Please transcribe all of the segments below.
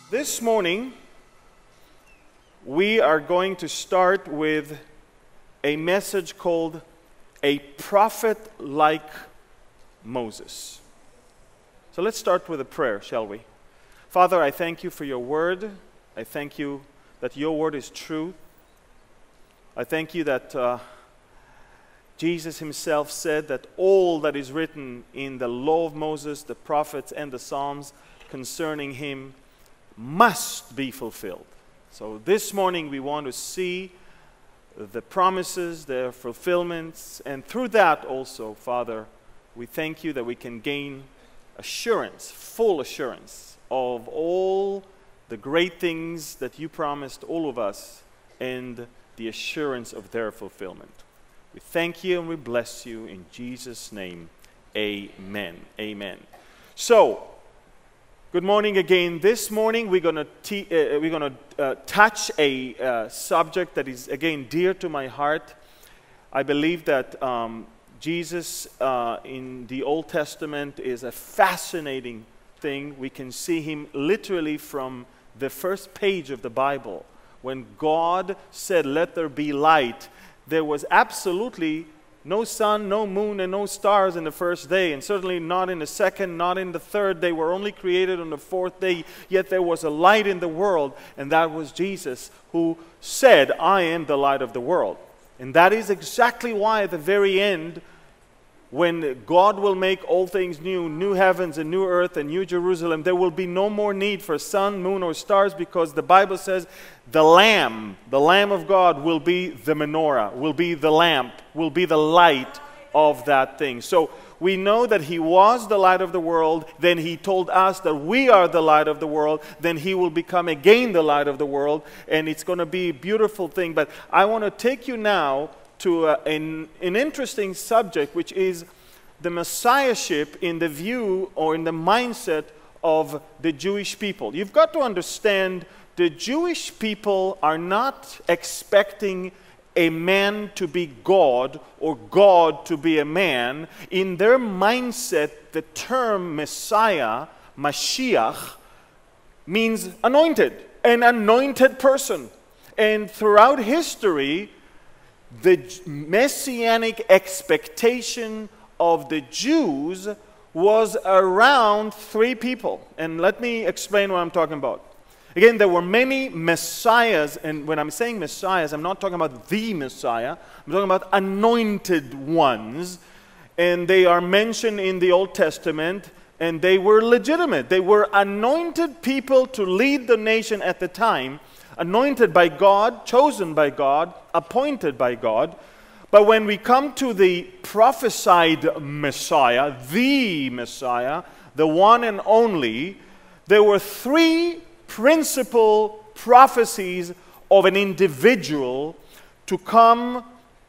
This morning, we are going to start with a message called A Prophet Like Moses. So let's start with a prayer, shall we? Father, I thank you for your word. I thank you that your word is true. I thank you that Jesus himself said that all that is written in the law of Moses, the prophets, and the Psalms concerning him must be fulfilled. So this morning we want to see the promises, their fulfillments, and through that also, Father, we thank you that we can gain assurance, full assurance of all the great things that you promised all of us and the assurance of their fulfillment. We thank you and we bless you in Jesus' name. Amen. Amen. So, good morning again. This morning we're going to touch a subject that is again dear to my heart. I believe that Jesus in the Old Testament is a fascinating thing. We can see him literally from the first page of the Bible. When God said, "Let there be light," there was absolutely no sun, no moon, and no stars in the first day, and certainly not in the second, not in the third. They were only created on the fourth day, yet there was a light in the world, and that was Jesus, who said, "I am the light of the world." And that is exactly why at the very end, when God will make all things new, new heavens and new earth and new Jerusalem, there will be no more need for sun, moon, or stars, because the Bible says the Lamb of God will be the menorah, will be the lamp, will be the light of that thing. So we know that he was the light of the world, then he told us that we are the light of the world, then he will become again the light of the world, and it's going to be a beautiful thing. But I want to take you now to an interesting subject, which is the Messiahship in the view or in the mindset of the Jewish people. You've got to understand, the Jewish people are not expecting a man to be God or God to be a man. In their mindset, the term Messiah, Mashiach, means anointed, an anointed person. And throughout history, the messianic expectation of the Jews was around three people. And let me explain what I'm talking about. Again, there were many messiahs, and when I'm saying messiahs, I'm not talking about the Messiah. I'm talking about anointed ones. And they are mentioned in the Old Testament, and they were legitimate. They were anointed people to lead the nation at the time, anointed by God, chosen by God, appointed by God. But when we come to the prophesied Messiah, the one and only, there were three principal prophecies of an individual to come,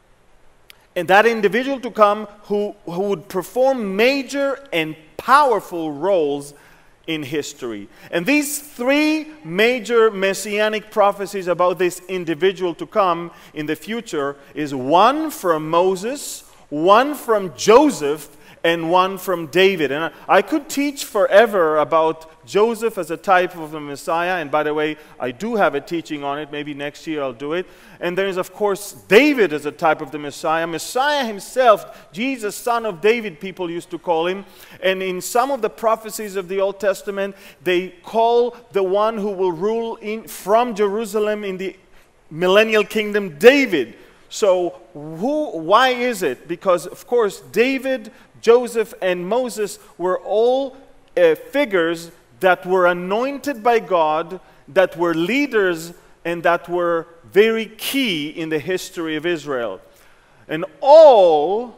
and that individual to come who would perform major and powerful roles in history. And these three major messianic prophecies about this individual to come in the future is one from Moses, one from Joseph, and one from David. And I could teach forever about Joseph as a type of the Messiah, and by the way, I do have a teaching on it. Maybe next year I'll do it. And there is, of course, David as a type of the Messiah. Messiah himself, Jesus, son of David, people used to call him. And in some of the prophecies of the Old Testament, they call the one who will rule from Jerusalem in the millennial kingdom David. So why is it? Because, of course, David, Joseph, and Moses were all figures that were anointed by God, that were leaders, and that were very key in the history of Israel. And all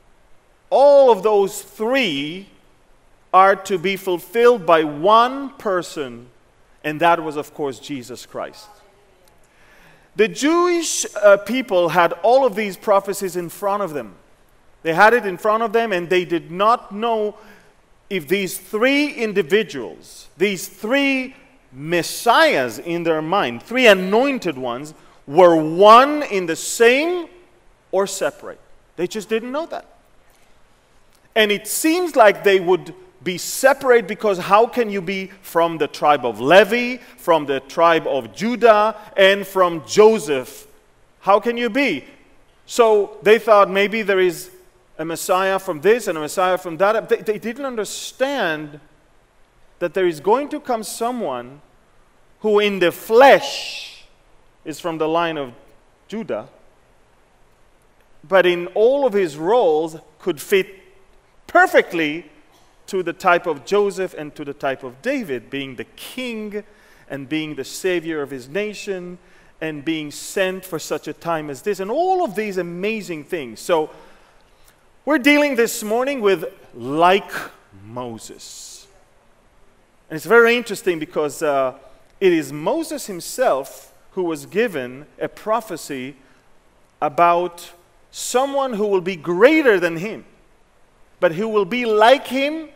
of those three are to be fulfilled by one person, and that was, of course, Jesus Christ. The Jewish people had all of these prophecies in front of them. They had it in front of them, and they did not know if these three individuals, these three messiahs in their mind, three anointed ones, were one in the same or separate. They just didn't know that. And it seems like they would be separate, because how can you be from the tribe of Levi, from the tribe of Judah, and from Joseph? How can you be? So they thought maybe there is a Messiah from this and a Messiah from that. They didn't understand that there is going to come someone who in the flesh is from the line of Judah, but in all of his roles could fit perfectly to the type of Joseph and to the type of David, being the king and being the savior of his nation and being sent for such a time as this, and all of these amazing things. So we're dealing this morning with like Moses. And it's very interesting because it is Moses himself who was given a prophecy about someone who will be greater than him, but who will be like him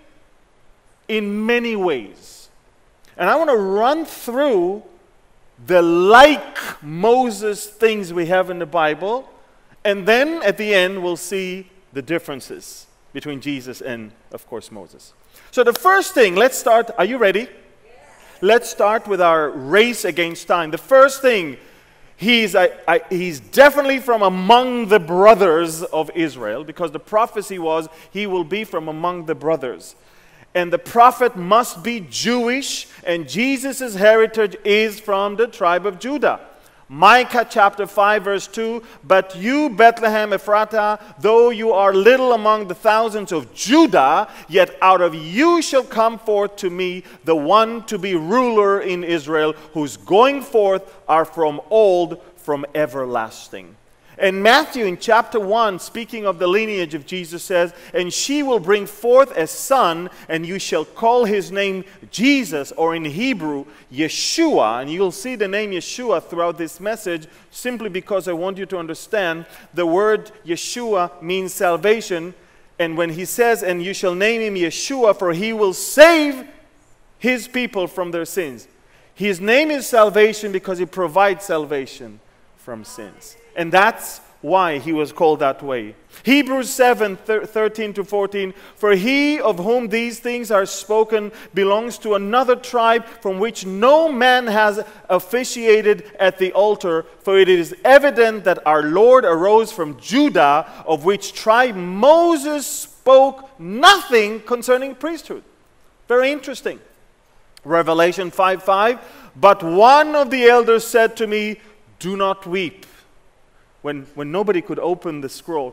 in many ways. And I want to run through the like Moses things we have in the Bible, and then at the end we'll see the differences between Jesus and, of course, Moses. So the first thing, let's start. Are you ready? Let's start with our race against time. The first thing, he's definitely from among the brothers of Israel, because the prophecy was he will be from among the brothers. And the prophet must be Jewish, and Jesus' heritage is from the tribe of Judah. Micah chapter 5 verse 2, "But you, Bethlehem Ephratah, though you are little among the thousands of Judah, yet out of you shall come forth to me the one to be ruler in Israel, whose going forth are from old, from everlasting." And Matthew in chapter 1, speaking of the lineage of Jesus, says, "And she will bring forth a son, and you shall call his name Jesus," or in Hebrew, Yeshua. And you'll see the name Yeshua throughout this message, simply because I want you to understand the word Yeshua means salvation. And when he says, "And you shall name him Yeshua, for he will save his people from their sins." His name is salvation because he provides salvation from sins. And that's why he was called that way. Hebrews 7, 13 to 14, "For he of whom these things are spoken belongs to another tribe from which no man has officiated at the altar. For it is evident that our Lord arose from Judah, of which tribe Moses spoke nothing concerning priesthood." Very interesting. Revelation 5:5, "But one of the elders said to me, 'Do not weep.'" When nobody could open the scroll,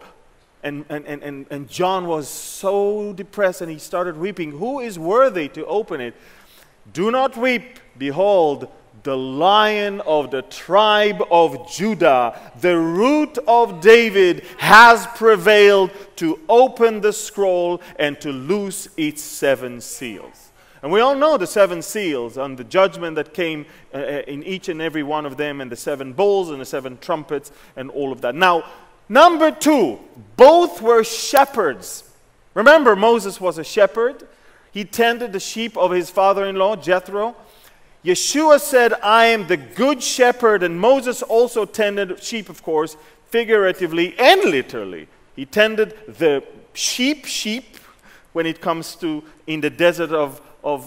and John was so depressed and he started weeping. "Who is worthy to open it?" "Do not weep. Behold, the Lion of the tribe of Judah, the root of David, has prevailed to open the scroll and to loose its 7 seals." And we all know the 7 seals and the judgment that came in each and every one of them, and the 7 bowls and the 7 trumpets and all of that. Now, number 2, both were shepherds. Remember, Moses was a shepherd. He tended the sheep of his father-in-law, Jethro. Yeshua said, "I am the good shepherd," and Moses also tended sheep, of course, figuratively and literally. He tended the sheep when it comes to in the desert of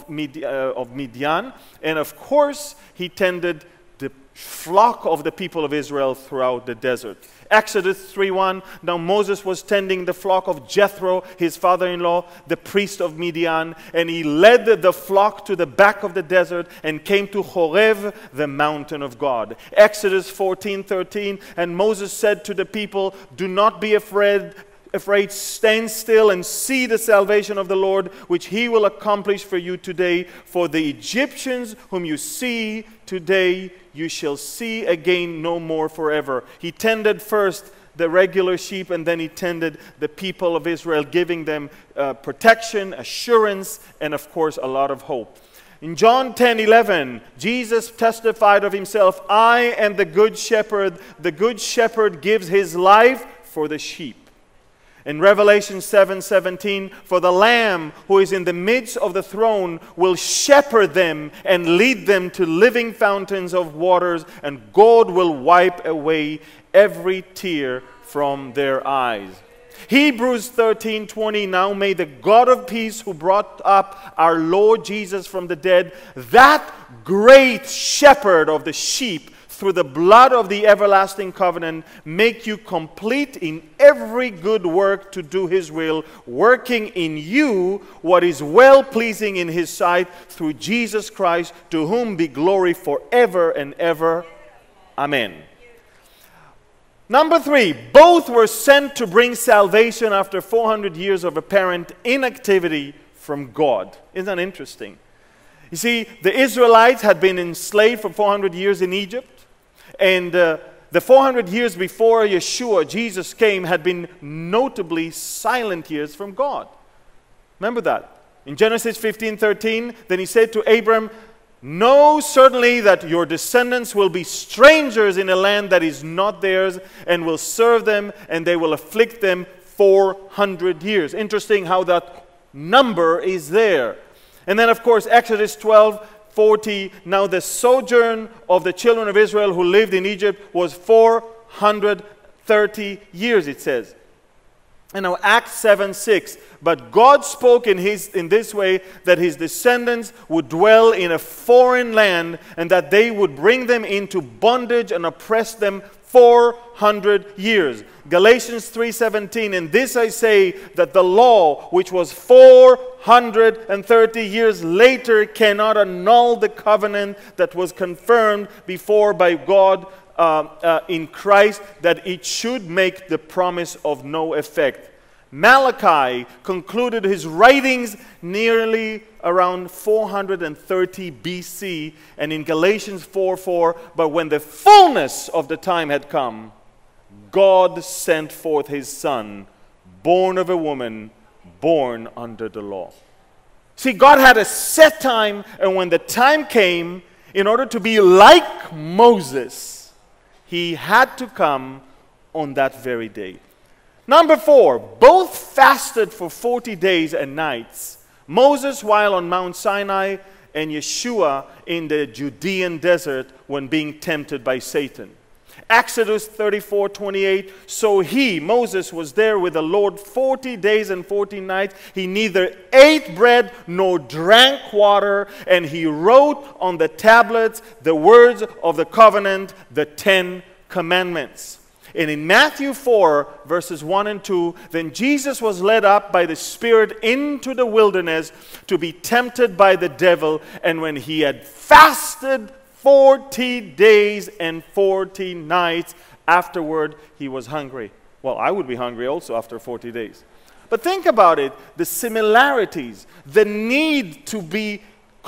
Midian, and of course he tended the flock of the people of Israel throughout the desert. Exodus 3:1, "Now Moses was tending the flock of Jethro, his father-in-law, the priest of Midian, and he led the flock to the back of the desert and came to Horeb, the mountain of God." Exodus 14:13, "And Moses said to the people, 'Do not be afraid, stand still and see the salvation of the Lord, which he will accomplish for you today. For the Egyptians whom you see today, you shall see again no more forever.'" He tended first the regular sheep, and then he tended the people of Israel, giving them protection, assurance, and of course a lot of hope. In John 10:11, Jesus testified of himself, "I am the good shepherd. The good shepherd gives his life for the sheep." In Revelation 7:17, "For the Lamb who is in the midst of the throne will shepherd them and lead them to living fountains of waters, and God will wipe away every tear from their eyes." Hebrews 13:20, now may the God of peace who brought up our Lord Jesus from the dead, that great shepherd of the sheep, through the blood of the everlasting covenant, make you complete in every good work to do his will, working in you what is well-pleasing in his sight, through Jesus Christ, to whom be glory forever and ever. Amen. Number 3, both were sent to bring salvation after 400 years of apparent inactivity from God. Isn't that interesting? You see, the Israelites had been enslaved for 400 years in Egypt. And the 400 years before Yeshua, Jesus came, had been notably silent years from God. Remember that. In Genesis 15:13, then he said to Abram, know certainly that your descendants will be strangers in a land that is not theirs, and will serve them, and they will afflict them 400 years. Interesting how that number is there. And then, of course, Exodus 12:40, now the sojourn of the children of Israel who lived in Egypt was 430 years, it says. And now Acts 7:6, but God spoke in this way, that his descendants would dwell in a foreign land, and that they would bring them into bondage and oppress them 400 years. Galatians 3:17, and this I say, that the law, which was 430 years later, cannot annul the covenant that was confirmed before by God in Christ, that it should make the promise of no effect. Malachi concluded his writings nearly around 430 BC, and in Galatians 4:4, but when the fullness of the time had come, God sent forth his Son, born of a woman, born under the law. See, God had a set time, and when the time came, in order to be like Moses, he had to come on that very day. Number 4, both fasted for 40 days and nights. Moses while on Mount Sinai, and Yeshua in the Judean desert when being tempted by Satan. Exodus 34:28, so he, Moses, was there with the Lord 40 days and 40 nights. He neither ate bread nor drank water, and he wrote on the tablets the words of the covenant, the 10 commandments. And in Matthew 4, verses 1 and 2, then Jesus was led up by the Spirit into the wilderness to be tempted by the devil. And when he had fasted 40 days and 40 nights, afterward he was hungry. Well, I would be hungry also after 40 days. But think about it, the similarities, the need to be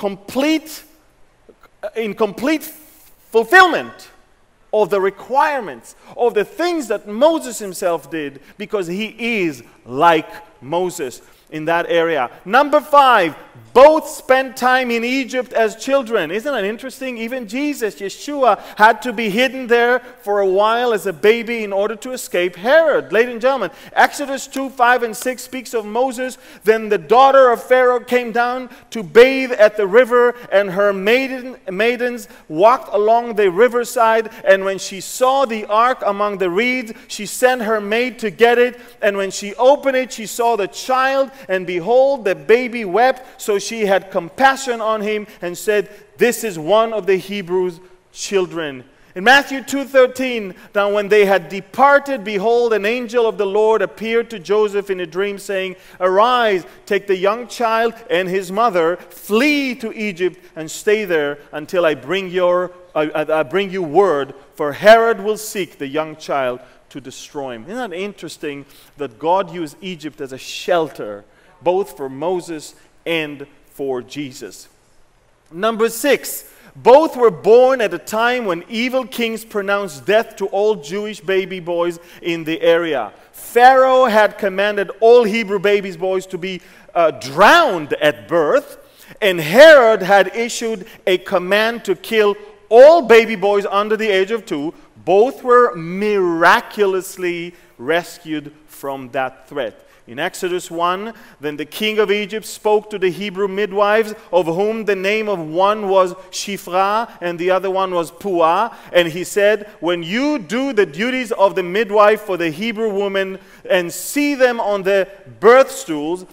in complete fulfillment of the requirements, of the things that Moses himself did, because he is like Moses in that area. Number 5, both spent time in Egypt as children. Isn't that interesting? Even Jesus, Yeshua, had to be hidden there for a while as a baby in order to escape Herod. Ladies and gentlemen, Exodus 2:5 and 6 speaks of Moses. Then the daughter of Pharaoh came down to bathe at the river, and her maidens walked along the riverside. And when she saw the ark among the reeds, she sent her maid to get it. And when she opened it, she saw the child, and behold, the baby wept. So she had compassion on him and said, this is one of the Hebrews' children. In Matthew 2:13, now when they had departed, behold, an angel of the Lord appeared to Joseph in a dream, saying, arise, take the young child and his mother, flee to Egypt, and stay there until I bring you word, for Herod will seek the young child to destroy him. Isn't that interesting that God used Egypt as a shelter, both for Moses and for Jesus? Number 6, both were born at a time when evil kings pronounced death to all Jewish baby boys in the area. Pharaoh had commanded all Hebrew baby boys to be drowned at birth, and Herod had issued a command to kill all baby boys under the age of 2. Both were miraculously rescued from that threat. In Exodus 1, then the king of Egypt spoke to the Hebrew midwives, of whom the name of one was Shiphrah and the other one was Puah. And he said, when you do the duties of the midwife for the Hebrew woman and see them on the birth stools,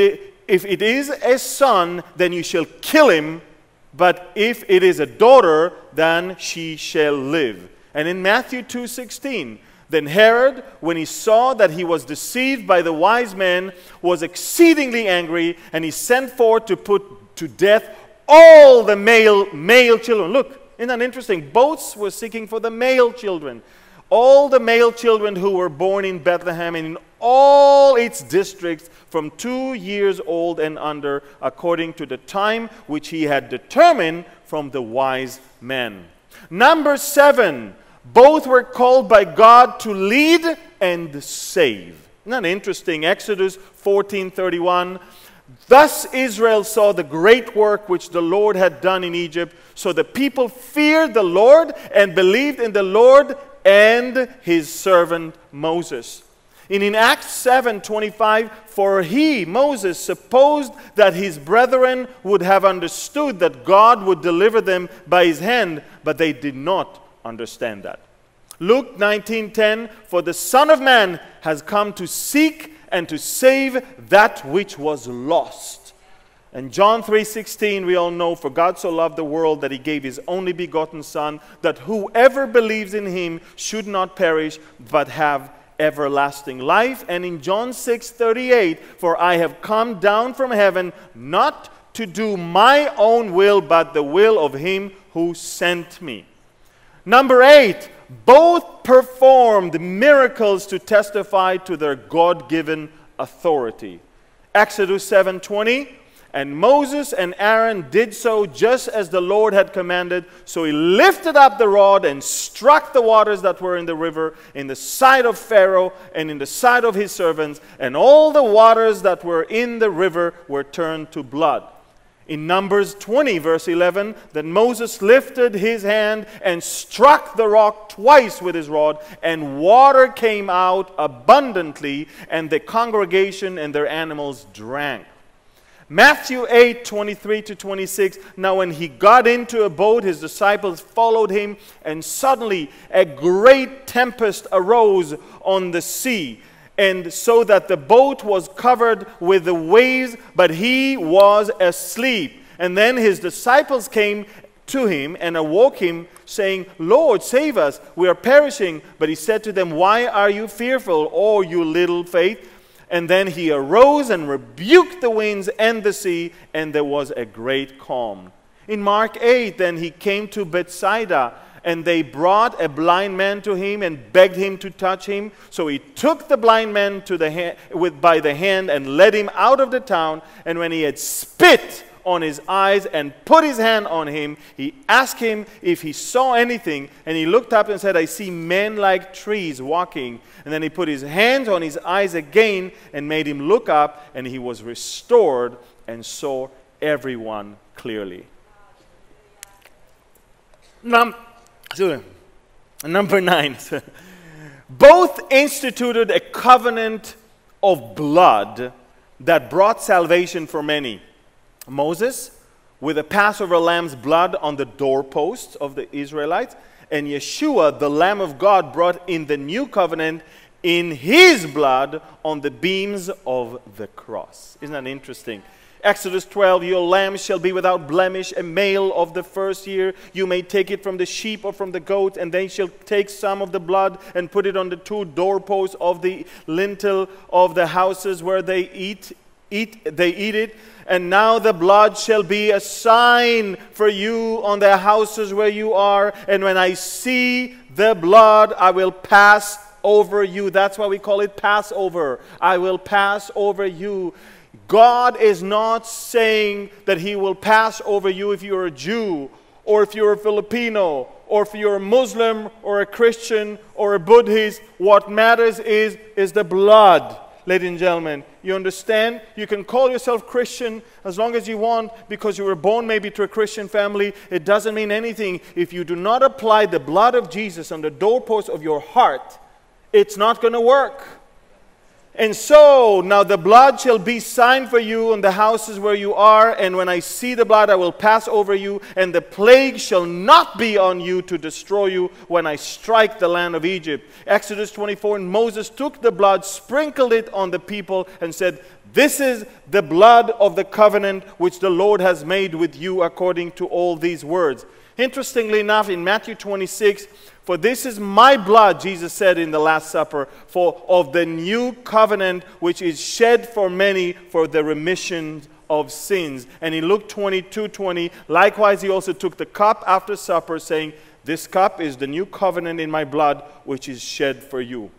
if it is a son, then you shall kill him. But if it is a daughter, then she shall live. And in Matthew 2:16, then Herod, when he saw that he was deceived by the wise men, was exceedingly angry, and he sent forth to put to death all the male children. Look, isn't that interesting? Both were seeking for the male children. All the male children who were born in Bethlehem and in all its districts from 2 years old and under, according to the time which he had determined from the wise men. Number 7. Both were called by God to lead and save. Isn't that interesting? Exodus 14:31. Thus Israel saw the great work which the Lord had done in Egypt. So the people feared the Lord and believed in the Lord and his servant Moses. And in Acts 7:25, for he, Moses, supposed that his brethren would have understood that God would deliver them by his hand, but they did not understand that. Luke 19:10, for the Son of Man has come to seek and to save that which was lost. And John 3:16, we all know, for God so loved the world that he gave his only begotten Son, that whoever believes in him should not perish, but have everlasting life. And in John 6:38, for I have come down from heaven not to do my own will, but the will of him who sent me. Number 8, both performed miracles to testify to their God-given authority. Exodus 7:20, and Moses and Aaron did so just as the Lord had commanded. So he lifted up the rod and struck the waters that were in the river in the sight of Pharaoh and in the sight of his servants, and all the waters that were in the river were turned to blood. In Numbers 20, verse 11, then Moses lifted his hand and struck the rock twice with his rod, and water came out abundantly, and the congregation and their animals drank. Matthew 8:23-26, now when he got into a boat, his disciples followed him, and suddenly a great tempest arose on the sea, and so that the boat was covered with the waves, but he was asleep. And then his disciples came to him and awoke him, saying, Lord, save us, we are perishing. But he said to them, why are you fearful, O you little faith? And then he arose and rebuked the winds and the sea, and there was a great calm. In Mark 8, then he came to Bethsaida, and they brought a blind man to him and begged him to touch him. So he took the blind man by the hand and led him out of the town. And when he had spit on his eyes and put his hand on him, he asked him if he saw anything. And he looked up and said, I see men like trees walking. And then he put his hands on his eyes again and made him look up, and he was restored and saw everyone clearly. Number 9. Both instituted a covenant of blood that brought salvation for many. Moses, with the Passover lamb's blood on the doorposts of the Israelites, and Yeshua, the Lamb of God, brought in the new covenant in his blood on the beams of the cross. Isn't that interesting? Exodus 12, your lamb shall be without blemish, a male of the first year. You may take it from the sheep or from the goat, and they shall take some of the blood and put it on the 2 doorposts of the lintel of the houses where they eat it. And now the blood shall be a sign for you on the houses where you are. And when I see the blood, I will pass over you. That's why we call it Passover. I will pass over you. God is not saying that he will pass over you if you're a Jew, or if you're a Filipino, or if you're a Muslim, or a Christian, or a Buddhist. What matters is the blood, ladies and gentlemen. You understand? You can call yourself Christian as long as you want, because you were born maybe to a Christian family. It doesn't mean anything if you do not apply the blood of Jesus on the doorpost of your heart It's not going to work. And so, now the blood shall be sign for you on the houses where you are, and when I see the blood I will pass over you, and the plague shall not be on you to destroy you when I strike the land of Egypt. Exodus 24, and Moses took the blood, sprinkled it on the people, and said, this is the blood of the covenant which the Lord has made with you according to all these words. Interestingly enough, in Matthew 26, for this is my blood, Jesus said in the Last Supper, for of the new covenant which is shed for many for the remission of sins. And in Luke 22:20, likewise he also took the cup after supper, saying, this cup is the new covenant in my blood which is shed for you.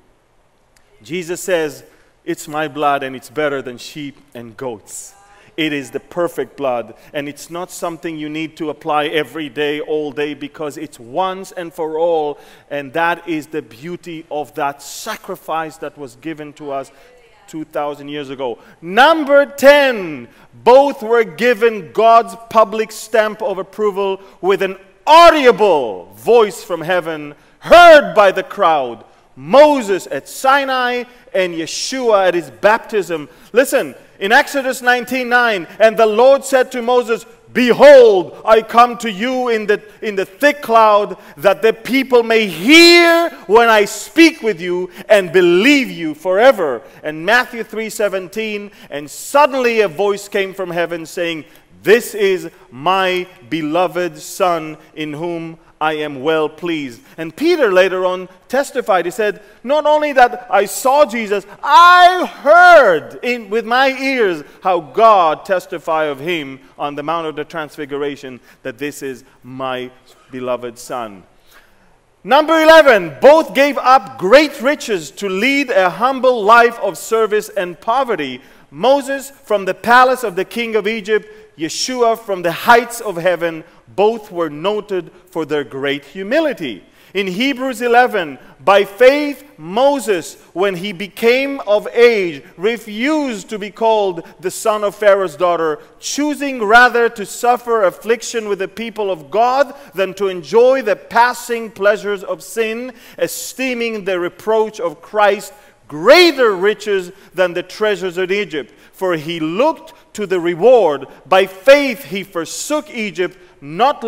Jesus says, it's my blood and it's better than sheep and goats. It is the perfect blood, and it's not something you need to apply every day, all day, because it's once and for all, and that is the beauty of that sacrifice that was given to us 2,000 years ago. Number 10, both were given God's public stamp of approval with an audible voice from heaven, heard by the crowd. Moses at Sinai and Yeshua at his baptism. Listen, in Exodus 19:9, and the Lord said to Moses, behold, I come to you in the thick cloud, that the people may hear when I speak with you and believe you forever. And Matthew 3:17, and suddenly a voice came from heaven saying, this is my beloved Son, in whom I am well pleased. And Peter later on testified. He said, not only that I saw Jesus, I heard with my ears how God testified of him on the Mount of the Transfiguration, that this is my beloved Son. Number 11, both gave up great riches to lead a humble life of service and poverty. Moses from the palace of the king of Egypt, Yeshua from the heights of heaven. Both were noted for their great humility. In Hebrews 11, by faith Moses, when he became of age, refused to be called the son of Pharaoh's daughter, choosing rather to suffer affliction with the people of God than to enjoy the passing pleasures of sin, esteeming the reproach of Christ greater riches than the treasures of Egypt. For he looked to the reward. By faith he forsook Egypt, not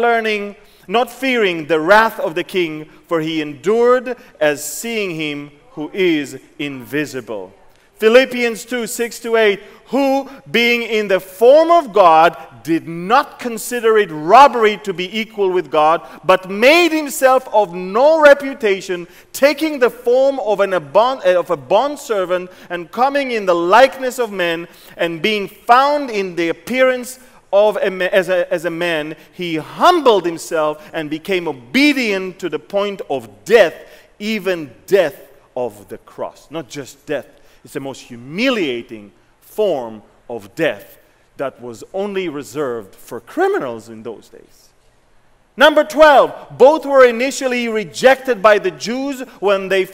fearing the wrath of the king, for he endured as seeing him who is invisible. Philippians 2:6-8, who being in the form of God did not consider it robbery to be equal with God, but made himself of no reputation, taking the form of a bondservant, and coming in the likeness of men, and being found in the appearance as a man, he humbled himself and became obedient to the point of death, even death of the cross. Not just death. It's the most humiliating form of death that was only reserved for criminals in those days. Number 12, both were initially rejected by the Jews when the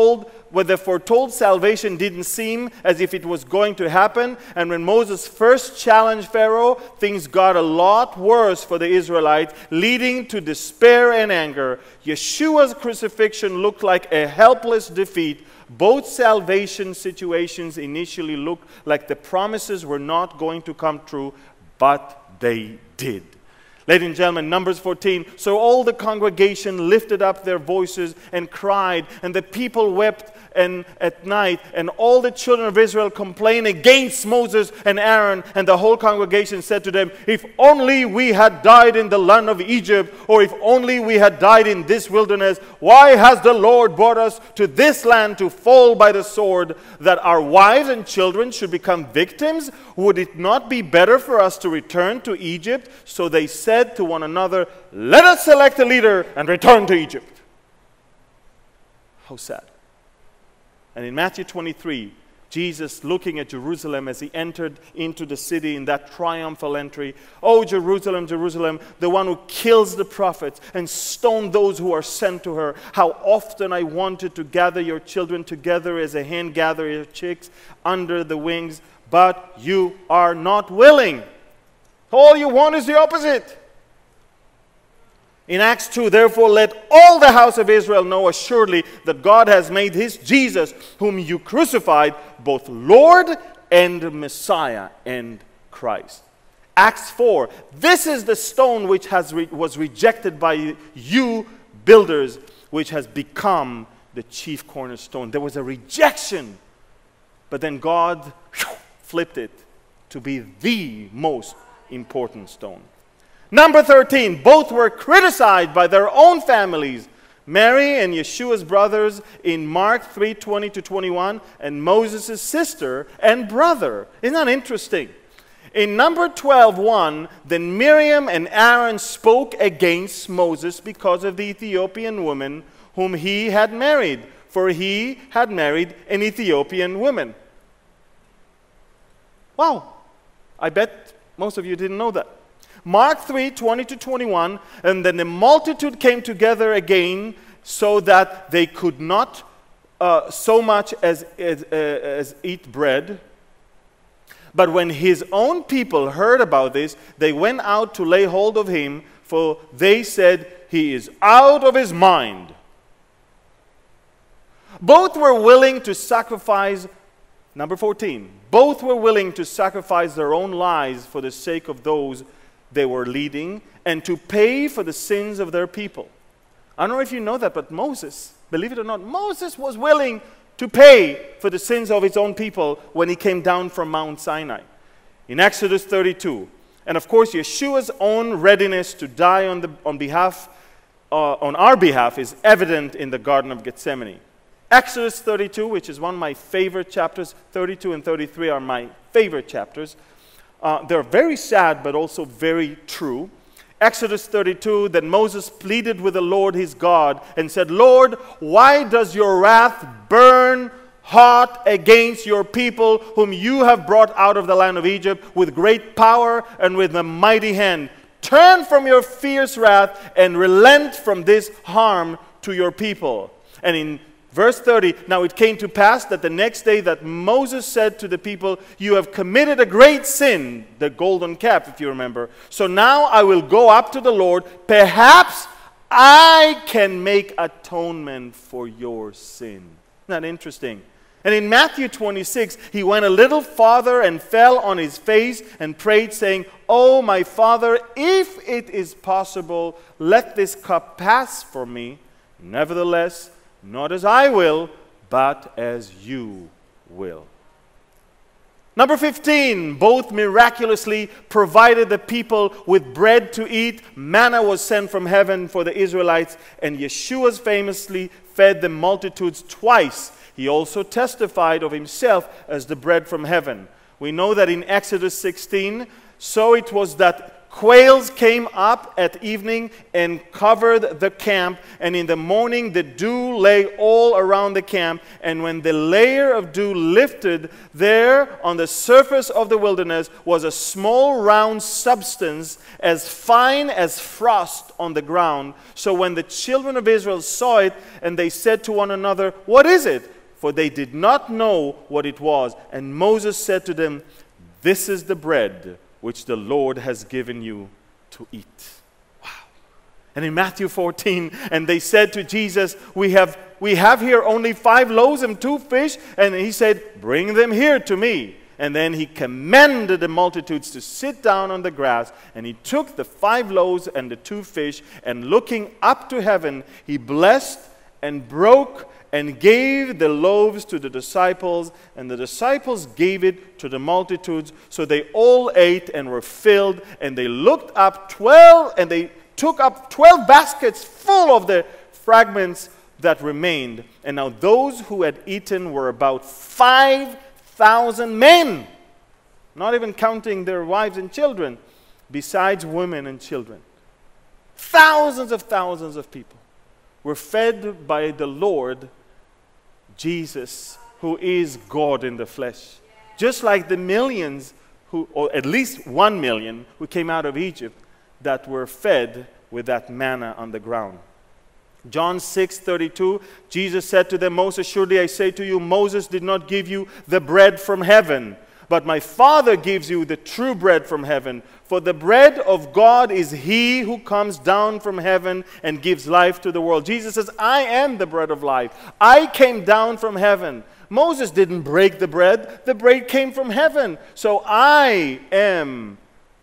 foretold salvation didn't seem as if it was going to happen. And when Moses first challenged Pharaoh, things got a lot worse for the Israelites, leading to despair and anger. Yeshua's crucifixion looked like a helpless defeat. Both salvation situations initially looked like the promises were not going to come true, but they did. Ladies and gentlemen, Numbers 14, so all the congregation lifted up their voices and cried, and the people wept at night, and all the children of Israel complained against Moses and Aaron, and the whole congregation said to them, if only we had died in the land of Egypt, or if only we had died in this wilderness. Why has the Lord brought us to this land to fall by the sword, that our wives and children should become victims? Would it not be better for us to return to Egypt? So they said to one another, let us select a leader and return to Egypt. How sad. And in Matthew 23, Jesus looking at Jerusalem as he entered into the city in that triumphal entry. Oh, Jerusalem, Jerusalem, the one who kills the prophets and stones those who are sent to her. How often I wanted to gather your children together as a hen gathers her chicks under the wings, but you are not willing. All you want is the opposite. In Acts 2, therefore let all the house of Israel know assuredly that God has made his Jesus, whom you crucified, both Lord and Messiah and Christ. Acts 4, this is the stone which was rejected by you builders, which has become the chief cornerstone. There was a rejection, but then God flipped it to be the most important stone. Number 13, both were criticized by their own families. Mary and Yeshua's brothers in Mark 3:20-21, and Moses' sister and brother. Isn't that interesting? In number 12:1, then Miriam and Aaron spoke against Moses because of the Ethiopian woman whom he had married, for he had married an Ethiopian woman. Wow, I bet most of you didn't know that. Mark 3:20-21, and then the multitude came together again so that they could not so much as eat bread. But when his own people heard about this, they went out to lay hold of him, for they said, he is out of his mind. Both were willing to sacrifice, number 14, both were willing to sacrifice their own lives for the sake of those they were leading and to pay for the sins of their people. I don't know if you know that, but Moses, believe it or not, Moses was willing to pay for the sins of his own people when he came down from Mount Sinai. In Exodus 32, and of course Yeshua's own readiness to die on our behalf is evident in the Garden of Gethsemane. Exodus 32, which is one of my favorite chapters, 32 and 33 are my favorite chapters. They're very sad, but also very true. Exodus 32, then Moses pleaded with the Lord his God and said, Lord, why does your wrath burn hot against your people whom you have brought out of the land of Egypt with great power and with a mighty hand? Turn from your fierce wrath and relent from this harm to your people. And in Verse 30, now it came to pass that the next day that Moses said to the people, you have committed a great sin, the golden calf, if you remember. So now I will go up to the Lord. Perhaps I can make atonement for your sin. Isn't that interesting? And in Matthew 26, he went a little farther and fell on his face and prayed, saying, Oh, my Father, if it is possible, let this cup pass from me. Nevertheless, not as I will, but as you will. Number 15, both miraculously provided the people with bread to eat. Manna was sent from heaven for the Israelites, and Yeshua famously fed the multitudes twice. He also testified of himself as the bread from heaven. We know that in Exodus 16, so it was that quails came up at evening and covered the camp, and in the morning the dew lay all around the camp. And when the layer of dew lifted, there on the surface of the wilderness was a small round substance as fine as frost on the ground. So when the children of Israel saw it, and they said to one another, What is it? For they did not know what it was. And Moses said to them, This is the bread which the Lord has given you to eat. Wow. And in Matthew 14, and they said to Jesus, we have here only 5 loaves and 2 fish. And he said, bring them here to me. And then he commanded the multitudes to sit down on the grass. And he took the 5 loaves and the 2 fish, and looking up to heaven, he blessed and broke and gave the loaves to the disciples, and the disciples gave it to the multitudes. So they all ate and were filled, and they looked up 12, and they took up 12 baskets full of the fragments that remained. And now those who had eaten were about 5,000 men, not even counting their wives and children, besides women and children. Thousands of people were fed by the Lord Jesus, who is God in the flesh. Just like the millions, or at least 1 million, who came out of Egypt that were fed with that manna on the ground. John 6:32, Jesus said to them, Most assuredly I say to you, Moses did not give you the bread from heaven, But my Father gives you the true bread from heaven. For the bread of God is he who comes down from heaven and gives life to the world. Jesus says, I am the bread of life. I came down from heaven. Moses didn't break the bread. The bread came from heaven. So I am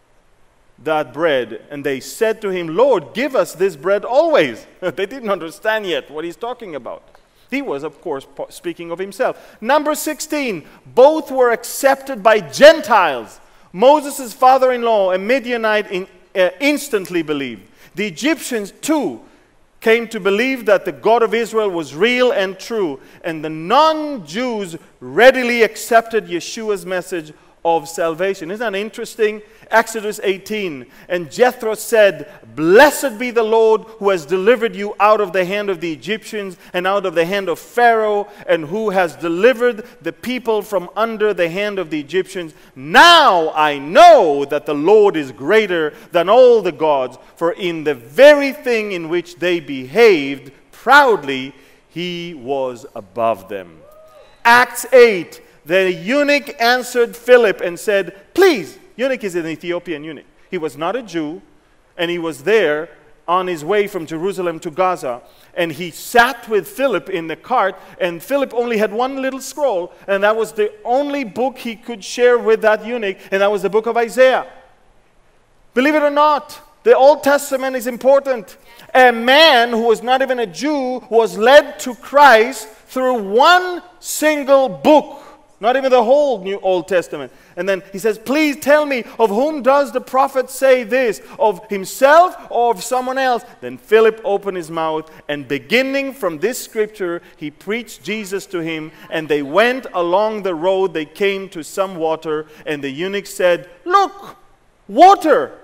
that bread. And they said to him, Lord, give us this bread always. They didn't understand yet what he's talking about. He was, of course, speaking of himself. Number 16, both were accepted by Gentiles. Moses' father-in-law, a Midianite, instantly believed. The Egyptians, too, came to believe that the God of Israel was real and true. And the non-Jews readily accepted Yeshua's message of salvation. Isn't that interesting? Exodus 18. And Jethro said, Blessed be the Lord who has delivered you out of the hand of the Egyptians and out of the hand of Pharaoh, and who has delivered the people from under the hand of the Egyptians. Now I know that the Lord is greater than all the gods, for in the very thing in which they behaved proudly, he was above them. Acts 8. The eunuch answered Philip and said, Please, eunuch is an Ethiopian eunuch. He was not a Jew, and he was there on his way from Jerusalem to Gaza. And he sat with Philip in the cart, and Philip only had one little scroll, and that was the only book he could share with that eunuch, and that was the book of Isaiah. Believe it or not, the Old Testament is important. A man who was not even a Jew was led to Christ through one single book. Not even the whole New Old Testament. And then he says, Please tell me, of whom does the prophet say this? Of himself or of someone else? Then Philip opened his mouth, and beginning from this scripture, he preached Jesus to him. And they went along the road. They came to some water, and the eunuch said, Look, water!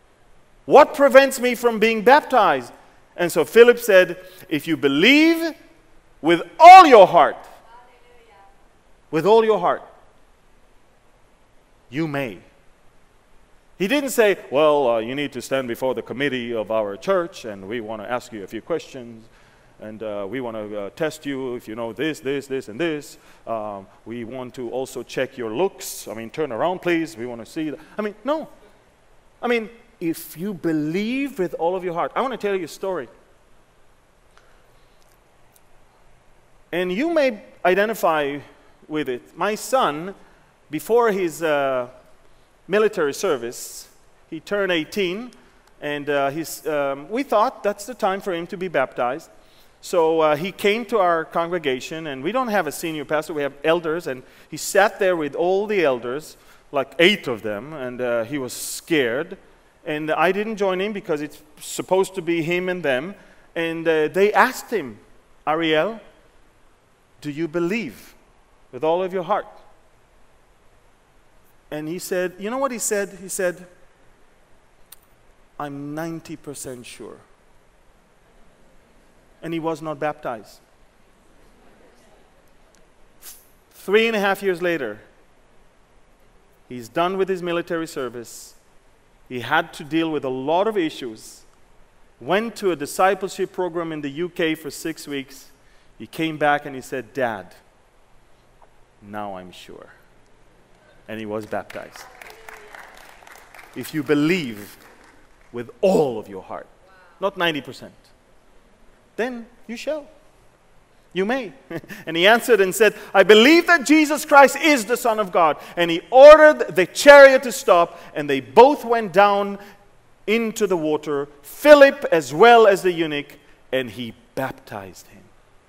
What prevents me from being baptized? And so Philip said, If you believe with all your heart, with all your heart, you may. He didn't say, well, you need to stand before the committee of our church, and we want to ask you a few questions, and we want to test you if you know this, this, this, and this. We want to also check your looks. I mean, turn around, please. We want to see that. I mean, no. I mean, if you believe with all of your heart. I want to tell you a story. And you may identify with it. My son, before his military service, he turned 18, and we thought that's the time for him to be baptized. So he came to our congregation, and we don't have a senior pastor, we have elders, and he sat there with all the elders, like 8 of them, and he was scared. And I didn't join him because it's supposed to be him and them. And they asked him, Ariel, do you believe with all of your heart? And he said, you know what he said? He said, I'm 90% sure. And he was not baptized. 3.5 years later, he's done with his military service. He had to deal with a lot of issues. Went to a discipleship program in the UK for 6 weeks. He came back and he said, Dad, now I'm sure. And he was baptized. If you believe with all of your heart, not 90%, then you shall. You may. And he answered and said, I believe that Jesus Christ is the Son of God. And he ordered the chariot to stop, and they both went down into the water, Philip as well as the eunuch, and he baptized him.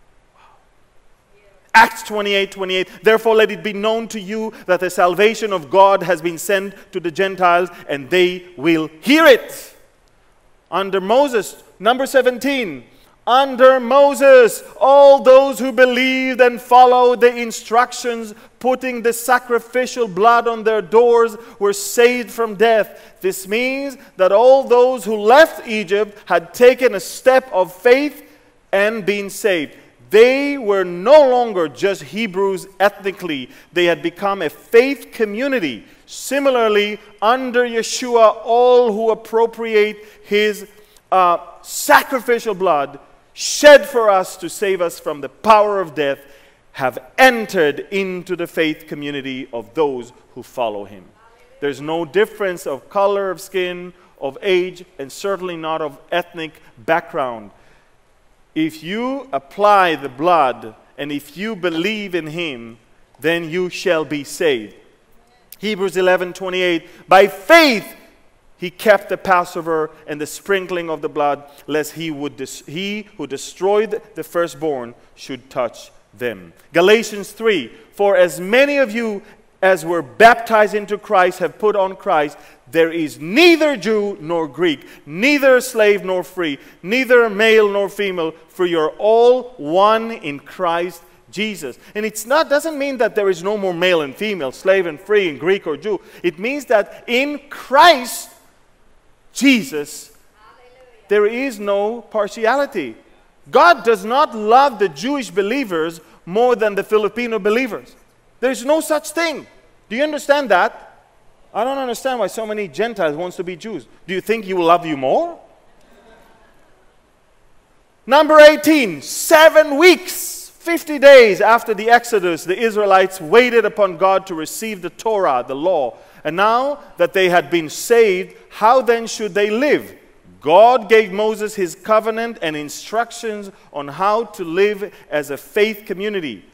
Acts 28:28. Therefore let it be known to you that the salvation of God has been sent to the Gentiles, and they will hear it. Under Moses, number 17. Under Moses, all those who believed and followed the instructions, putting the sacrificial blood on their doors, were saved from death. This means that all those who left Egypt had taken a step of faith and been saved. They were no longer just Hebrews ethnically. They had become a faith community. Similarly, under Yeshua, all who appropriate his sacrificial blood shed for us to save us from the power of death have entered into the faith community of those who follow him. There's no difference of color of skin, of age, and certainly not of ethnic background. If you apply the blood and if you believe in him, then you shall be saved. Hebrews 11:28, by faith he kept the Passover and the sprinkling of the blood, lest he who destroyed the firstborn should touch them. Galatians 3, for as many of you as were baptized into Christ have put on Christ, there is neither Jew nor Greek, neither slave nor free, neither male nor female, for you're all one in Christ Jesus. And it's not, doesn't mean that there is no more male and female, slave and free, and Greek or Jew. It means that in Christ Jesus, there is no partiality. God does not love the Jewish believers more than the Filipino believers. There's no such thing. Do you understand that? I don't understand why so many Gentiles wants to be Jews. Do you think he will love you more? Number 18, 7 weeks, 50 days after the Exodus, the Israelites waited upon God to receive the Torah, the law. And now that they had been saved, how then should they live? God gave Moses his covenant and instructions on how to live as a faith community.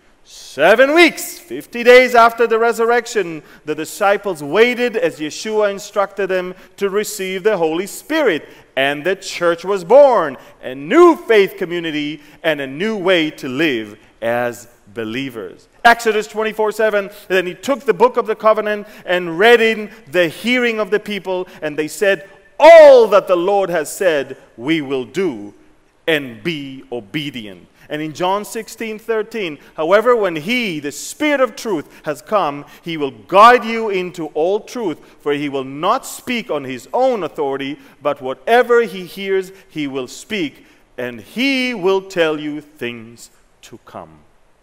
7 weeks, 50 days after the resurrection, the disciples waited as Yeshua instructed them to receive the Holy Spirit. And the church was born, a new faith community and a new way to live as believers. Exodus 24:7, then he took the book of the covenant and read in the hearing of the people, and they said, all that the Lord has said we will do, and be obedient. And in John 16:13, however, when he, the Spirit of truth, has come, he will guide you into all truth, for he will not speak on his own authority, but whatever he hears, he will speak, and he will tell you things to come.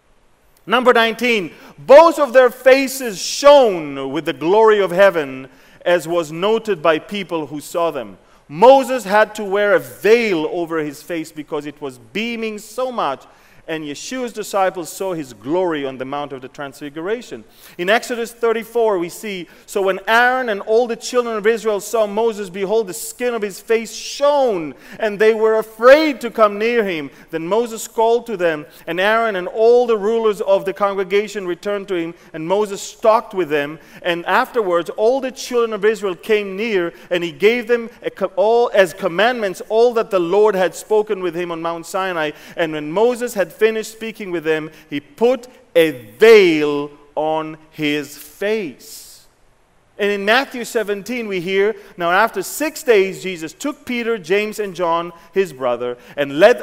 Number 19, both of their faces shone with the glory of heaven, as was noted by people who saw them. Moses had to wear a veil over his face because it was beaming so much, and Yeshua's disciples saw his glory on the Mount of the Transfiguration. In Exodus 34 we see, so when Aaron and all the children of Israel saw Moses, behold, the skin of his face shone, and they were afraid to come near him. Then Moses called to them, and Aaron and all the rulers of the congregation returned to him, and Moses talked with them. And afterwards all the children of Israel came near, and he gave them all as commandments all that the Lord had spoken with him on Mount Sinai. And when Moses had finished speaking with them, he put a veil on his face. And in Matthew 17 we hear, now after 6 days Jesus took Peter, James, and John, his brother, and led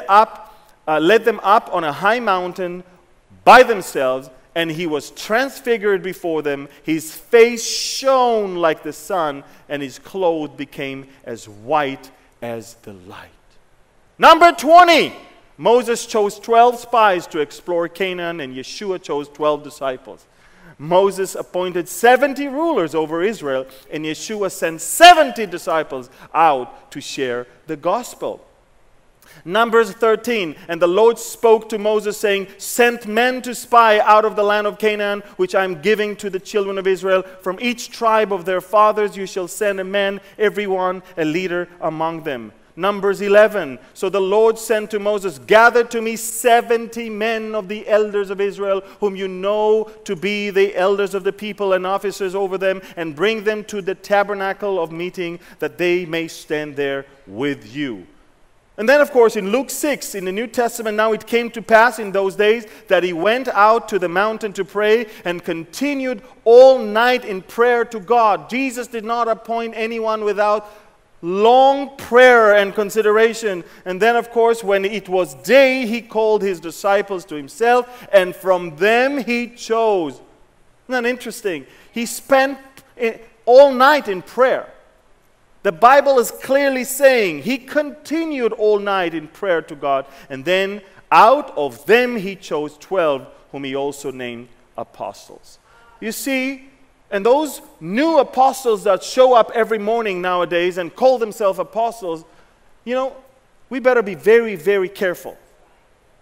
them up on a high mountain by themselves, and he was transfigured before them. His face shone like the sun, and his clothes became as white as the light. Number 20. Moses chose 12 spies to explore Canaan, and Yeshua chose 12 disciples. Moses appointed 70 rulers over Israel, and Yeshua sent 70 disciples out to share the gospel. Numbers 13, and the Lord spoke to Moses, saying, send men to spy out of the land of Canaan, which I am giving to the children of Israel. From each tribe of their fathers you shall send a man, every one a leader among them. Numbers 11, so the Lord sent to Moses, gather to me 70 men of the elders of Israel, whom you know to be the elders of the people and officers over them, and bring them to the tabernacle of meeting, that they may stand there with you. And then, of course, in Luke 6, in the New Testament, now it came to pass in those days that he went out to the mountain to pray and continued all night in prayer to God. Jesus did not appoint anyone without long prayer and consideration. And then, of course, when it was day, he called his disciples to himself, and from them he chose. Isn't that interesting? He spent all night in prayer. The Bible is clearly saying he continued all night in prayer to God, and then out of them he chose 12, whom he also named apostles. You see, and those new apostles that show up every morning nowadays and call themselves apostles, you know, we better be very, very careful.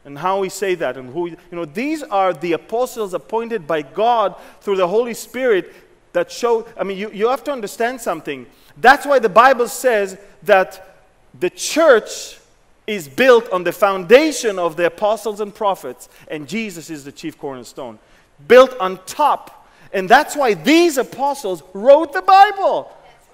and how we say that, and who, these are the apostles appointed by God through the Holy Spirit that show, you have to understand something. That's why the Bible says that the church is built on the foundation of the apostles and prophets, and Jesus is the chief cornerstone. Built on top. And that's why these apostles wrote the Bible.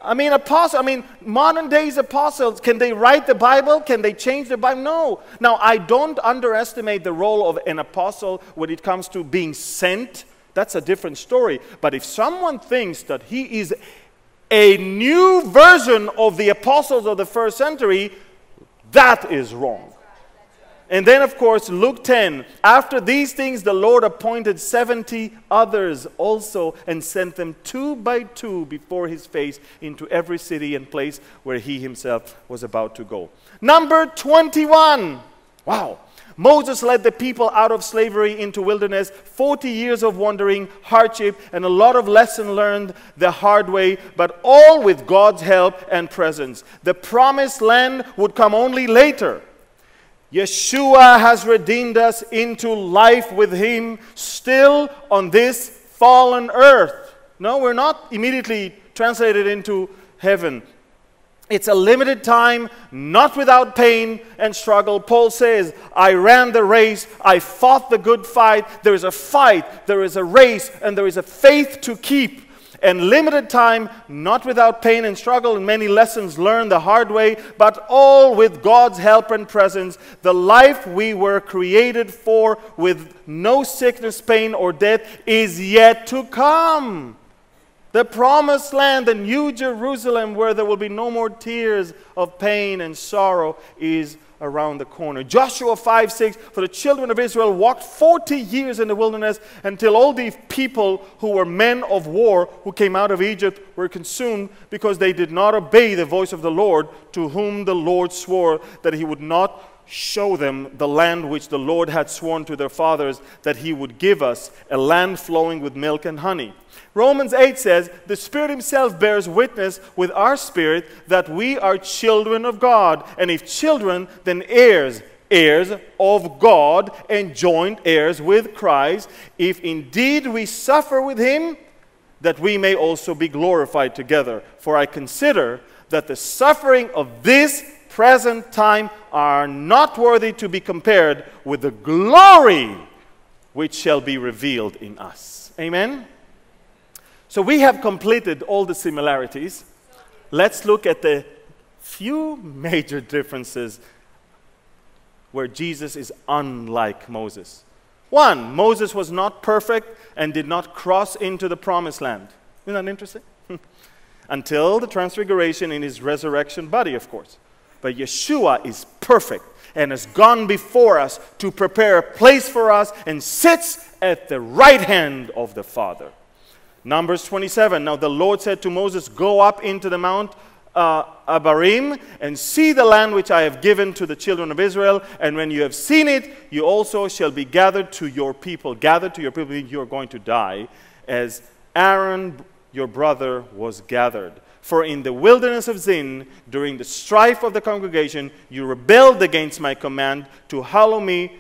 Modern days apostles, can they write the Bible? Can they change the Bible? No. Now, I don't underestimate the role of an apostle when it comes to being sent. That's a different story. But if someone thinks that he is a new version of the apostles of the first century, that is wrong. And then, of course, Luke 10, after these things, the Lord appointed 70 others also and sent them 2 by 2 before his face into every city and place where he himself was about to go. Number 21. Wow. Moses led the people out of slavery into wilderness, 40 years of wandering, hardship, and a lot of lesson learned the hard way, but all with God's help and presence. The promised land would come only later. Yeshua has redeemed us into life with him still on this fallen earth. No, we're not immediately translated into heaven. It's a limited time, not without pain and struggle. Paul says, I ran the race, I fought the good fight. There is a fight, there is a race, and there is a faith to keep. And limited time, not without pain and struggle, and many lessons learned the hard way, but all with God's help and presence. The life we were created for, with no sickness, pain, or death, is yet to come. The promised land, the new Jerusalem, where there will be no more tears of pain and sorrow, is around the corner. Joshua 5:6, for the children of Israel walked 40 years in the wilderness until all the people who were men of war who came out of Egypt were consumed because they did not obey the voice of the Lord, to whom the Lord swore that he would not show them the land which the Lord had sworn to their fathers that he would give us, a land flowing with milk and honey. Romans 8 says, the Spirit himself bears witness with our spirit that we are children of God. And if children, then heirs, heirs of God and joint heirs with Christ, if indeed we suffer with him, that we may also be glorified together. For I consider that the suffering of this present time are not worthy to be compared with the glory which shall be revealed in us. Amen? So we have completed all the similarities. Let's look at the few major differences where Jesus is unlike Moses. 1, Moses was not perfect and did not cross into the promised land. Isn't that interesting? Until the transfiguration in his resurrection body, of course. But Yeshua is perfect and has gone before us to prepare a place for us and sits at the right hand of the Father. Numbers 27, now the Lord said to Moses, go up into the Mount Abarim and see the land which I have given to the children of Israel. And when you have seen it, you also shall be gathered to your people. Gathered to your people, you are going to die, as Aaron, your brother, was gathered. For in the wilderness of Zin, during the strife of the congregation, you rebelled against my command to hallow me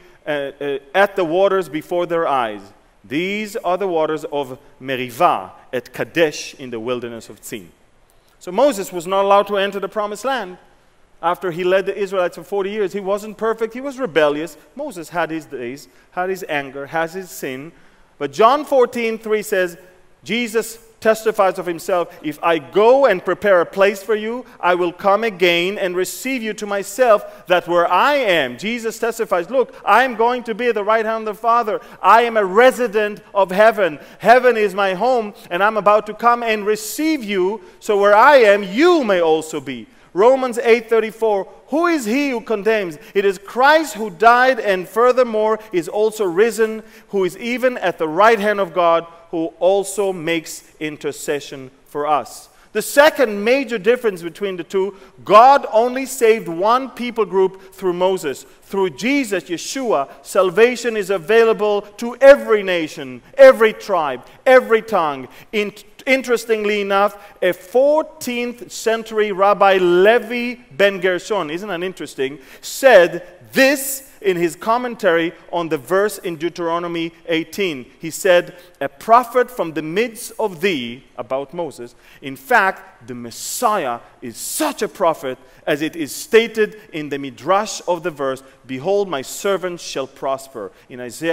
at the waters before their eyes. These are the waters of Merivah at Kadesh in the wilderness of Zin. So Moses was not allowed to enter the promised land after he led the Israelites for 40 years. He wasn't perfect. He was rebellious. Moses had his days, had his anger, has his sin. But John 14:3 says, Jesus testifies of himself, if I go and prepare a place for you, I will come again and receive you to myself, that where I am, Jesus testifies, look, I am going to be at the right hand of the Father. I am a resident of heaven. Heaven is my home, and I'm about to come and receive you, so where I am, you may also be. Romans 8:34, who is he who condemns? It is Christ who died and furthermore is also risen, who is even at the right hand of God, who also makes intercession for us. The second major difference between the two, God only saved one people group through Moses. Through Jesus, Yeshua, salvation is available to every nation, every tribe, every tongue. Interestingly enough, a 14th century Rabbi Levi ben Gershon, isn't that interesting, said this in his commentary on the verse in Deuteronomy 18. He said, a prophet from the midst of thee, about Moses. In fact, the Messiah is such a prophet as it is stated in the midrash of the verse, behold, my servant shall prosper, in Isaiah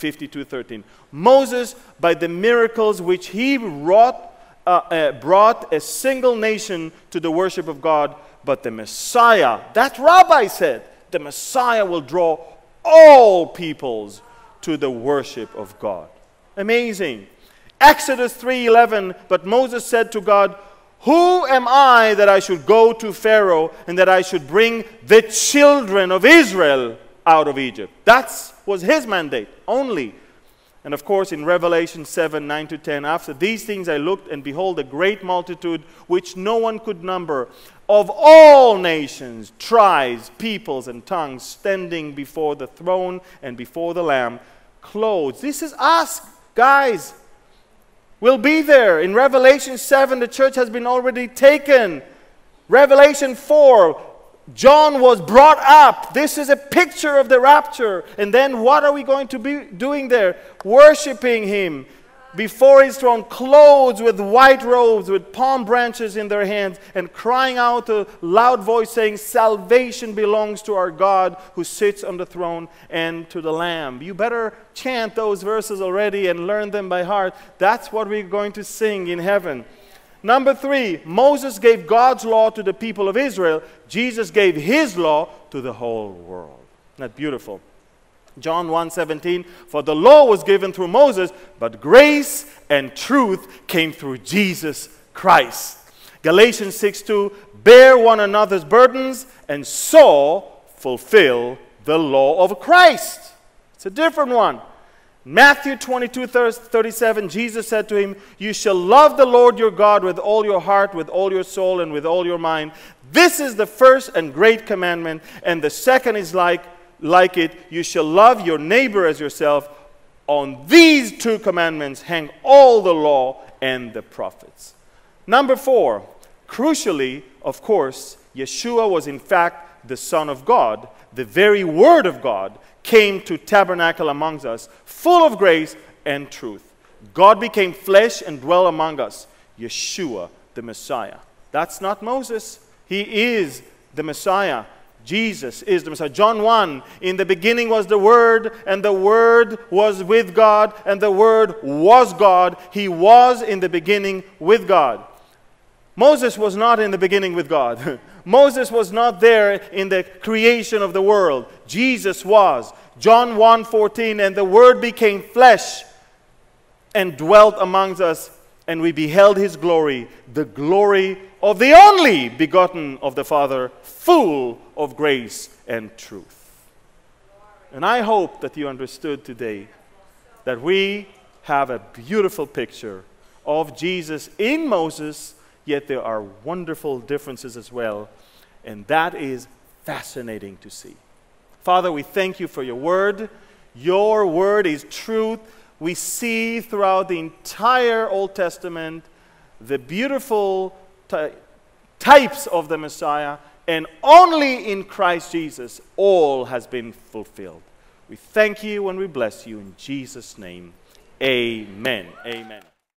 52:13. Moses, by the miracles which he wrought, brought a single nation to the worship of God, but the Messiah, that rabbi said, the Messiah will draw all peoples to the worship of God. Amazing. Exodus 3:11, but Moses said to God, who am I that I should go to Pharaoh and that I should bring the children of Israel out of Egypt? That was his mandate only. And of course, in Revelation 7:9-10, after these things I looked, and behold, a great multitude, which no one could number, of all nations, tribes, peoples, and tongues, standing before the throne and before the Lamb, clothed. This is us, guys. We'll be there. In Revelation 7, the church has been already taken. Revelation 4, John was brought up. This is a picture of the rapture. And then what are we going to be doing there? Worshipping him before his throne, clothed with white robes, with palm branches in their hands, and crying out a loud voice saying, salvation belongs to our God who sits on the throne and to the Lamb. You better chant those verses already and learn them by heart. That's what we're going to sing in heaven. Number 3, Moses gave God's law to the people of Israel. Jesus gave his law to the whole world. Isn't that beautiful? John 1:17, for the law was given through Moses, but grace and truth came through Jesus Christ. Galatians 6:2, bear one another's burdens and so fulfill the law of Christ. It's a different one. Matthew 22:37, Jesus said to him, you shall love the Lord your God with all your heart, with all your soul, and with all your mind. This is the first and great commandment, and the second is like it, you shall love your neighbor as yourself. On these 2 commandments hang all the law and the prophets. Number 4, crucially, of course, Yeshua was in fact the Son of God. The very Word of God came to tabernacle amongst us, full of grace and truth. God became flesh and dwelt among us. Yeshua, the Messiah. That's not Moses. He is the Messiah. Jesus is the Messiah. John 1, in the beginning was the Word, and the Word was with God, and the Word was God. He was in the beginning with God. Moses was not in the beginning with God. Moses was not there in the creation of the world. Jesus was. John 1:14, and the Word became flesh and dwelt amongst us, and we beheld his glory, the glory of the only begotten of the Father, full of grace and truth. And I hope that you understood today that we have a beautiful picture of Jesus in Moses, yet there are wonderful differences as well, and that is fascinating to see. Father, we thank you for your word. Your word is truth. We see throughout the entire Old Testament the beautiful types of the Messiah, and only in Christ Jesus all has been fulfilled. We thank you and we bless you in Jesus' name. Amen. Amen.